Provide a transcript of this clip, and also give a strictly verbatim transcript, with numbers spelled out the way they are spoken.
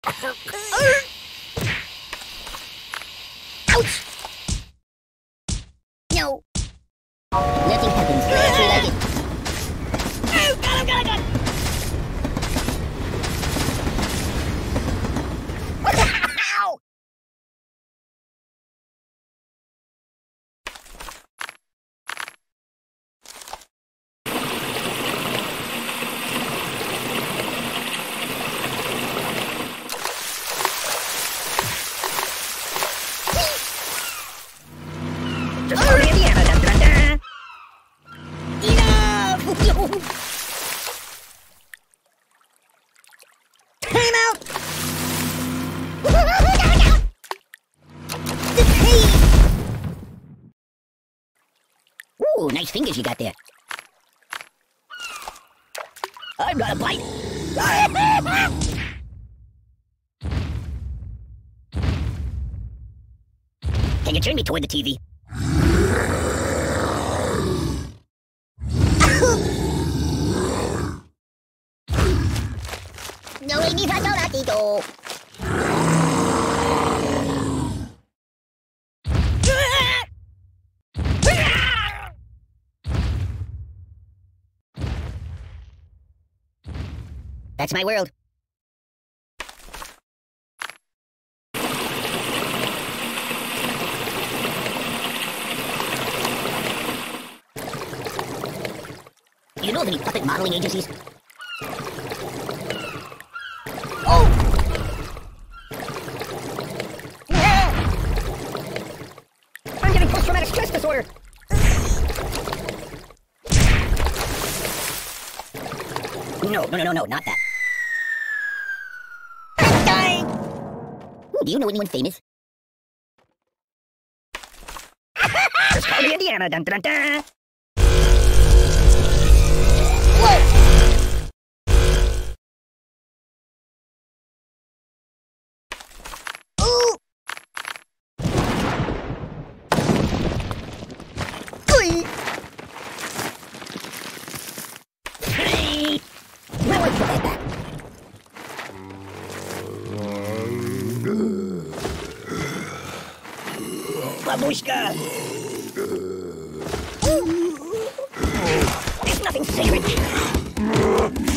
Ouch! No. Nothing happens. I actually like it. Oh, got him, got him, got him! Ow! Just go to Indiana, dun, dun, dun. Enough! Time out! The tape! Ooh, nice fingers you got there. I'm gonna bite. Can you turn me toward the T V? No, mi fa do ratito. That's my world. You know of any puppet modeling agencies? Oh! I'm getting post-traumatic stress disorder. No, no, no, no, no, not that. I'm dying! Ooh, do you know anyone famous? Just call me Indiana, dun, dun, dun. Whoa! Ooh! Oy! Hey! Now I put that back. Babushka! There's nothing sacred.